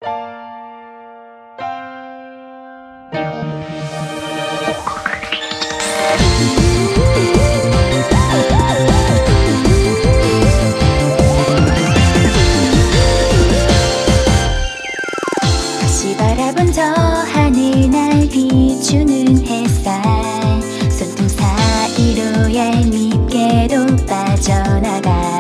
다시 바라본 저 하늘 날 비추는 햇살, 손등 사이로 얄밉게도 빠져나가.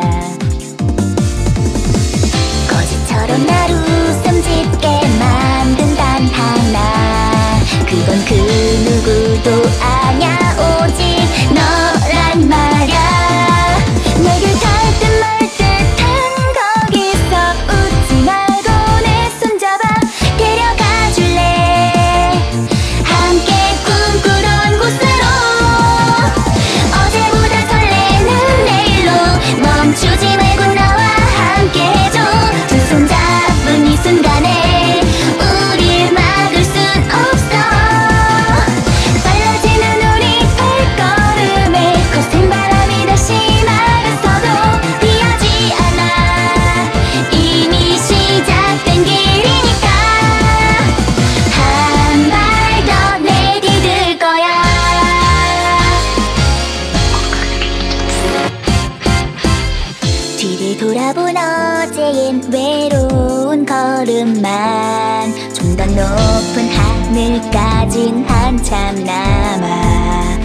거짓처럼 날 웃음 짓게 만든 단 하나, 그건 그 누구도 아냐, 오직 너란 말야. 내게 닿을 듯 말 듯한 거기서 웃지 말고 내 손잡아 데려가 줄래. 함께 꿈꾸던 곳으로, 어제보다 설레는 내일로 멈추지 말고 나와 함께 해줘. 두 손 잡은 이 순간에 우릴 막을 순 없어. 빨라지는 우리 발걸음에 거센 바람이 다시 막아서도 피하지 않아. 이미 시작된 길이니까 한 발 더 내디딜 거야. 뒤를 돌아본 어제엔 외로운 걸음만, 좀 더 높은 하늘까진 한참 남아.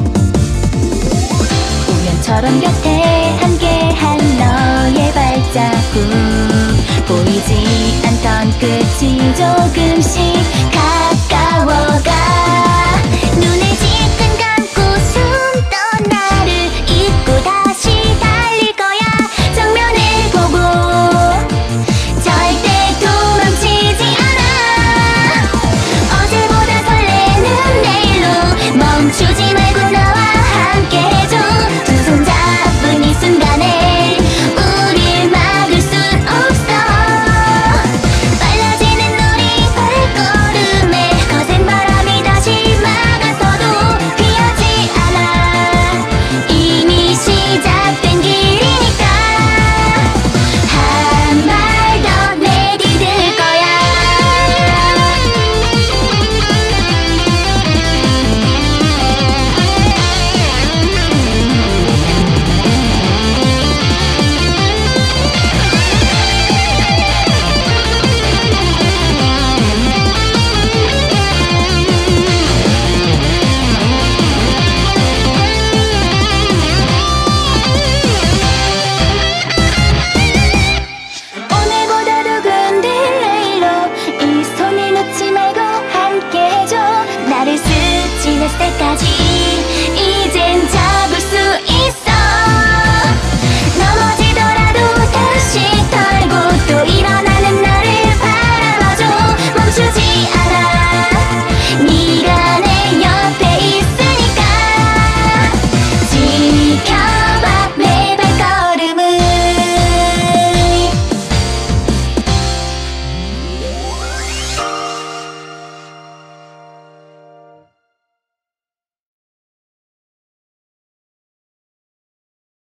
우연처럼 곁에 함께한 너의 발자국, 보이지 않던 끝이 조금씩